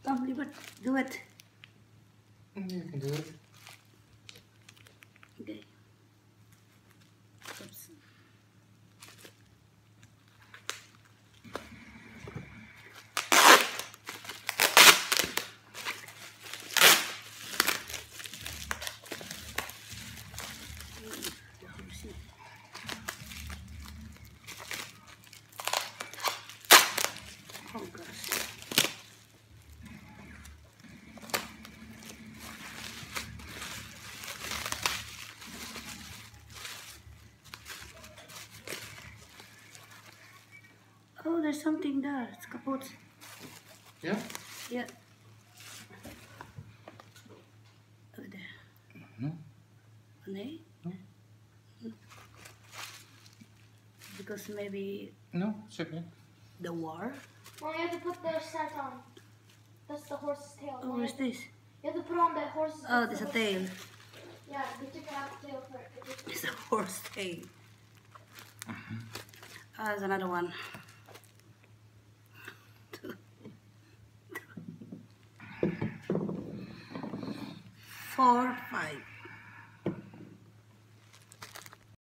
Come, Libert, do it. You can do it. Okay. Oops. Oh gosh. Oh, there's something there. It's kaput. Yeah? Yeah. Over there. No. Nee? No. Because maybe No, it's okay. the war? Well, you have to put the set on. That's the horse's tail. Oh, where's this? You have to put on the horse's Oh, there's a tail. Yeah, we took it out the tail for it. It's a horse tail. Ah, there's another one. 4, 5.